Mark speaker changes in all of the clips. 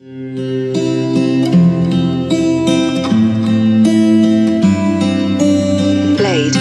Speaker 1: Blade.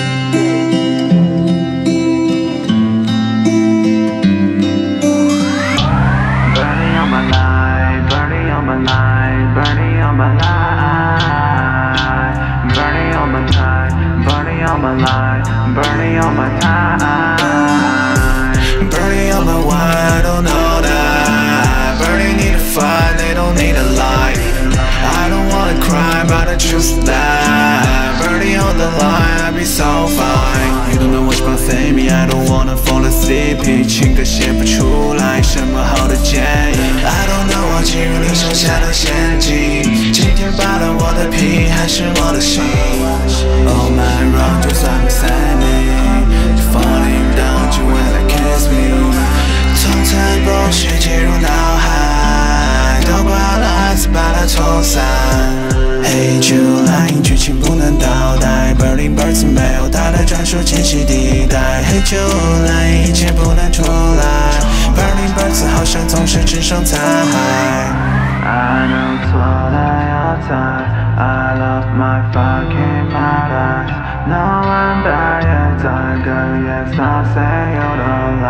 Speaker 2: Burning on my life, burning on my life, burning on my life, burning on my time, burning on my life, burning on my time, burning on my why, I don't know that. Burning need a fight, they don't need a light. I don't wanna cry, but I choose that. Burning on the line, I'd be so fine. You don't know what's behind me, I don't wanna fall asleep. 情歌写不出来什么好的建议。I don't know 我进入你手下的陷阱。今天扒了我的皮，还是我的心。Oh my rock， 就算 beside me， falling down， 就为了 kiss me。从此bullshit进入脑海，都挂了词把它冲散。Hey July， 剧情不能倒带 ，Burning Birds 没有它的专属栖息地带。Hey July， 一切不能重来 ，Burning Birds 好像总是只剩残骸。I know 错的要在 ，I love my fucking paradise。No one 白夜在个夜色 say you don't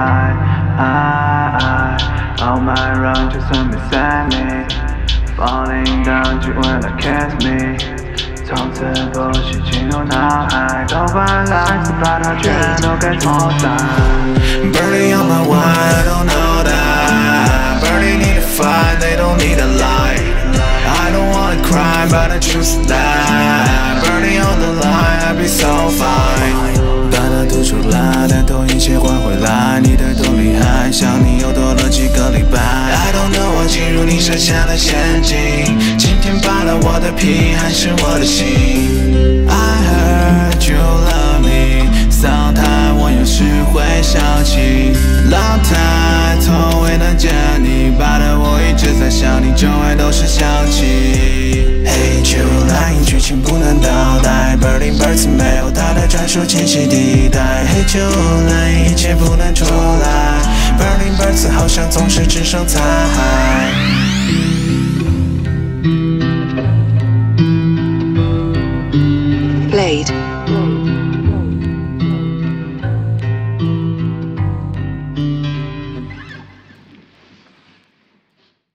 Speaker 2: lie。I on my run 就算没 send me。Falling down 只为了 kiss me， 从此bullshit进入脑海，都把来自把它全都给拖散。Burning on my why, I don't know that. Burning need a fight, they don't need a light. I don't wanna cry, but I choose that. Burning on the line, I'd be so fine. 把它吐出来，但都一切还回来。你的多厉害，想你又多了几个礼拜。I don't know 我进入你设下的陷阱。今天扒了我的皮，还是我的心。I heard you love me， 上台我有时会想起。Long time 从未能见你，扒的我一直在想你，周围都是香气。Hey July， 剧情不能倒带 ，Burning Birds 没有它的专属栖息地带。Hey July， 一切不能重来 ，Burning Birds 好像总是只剩残骸。
Speaker 1: Blade.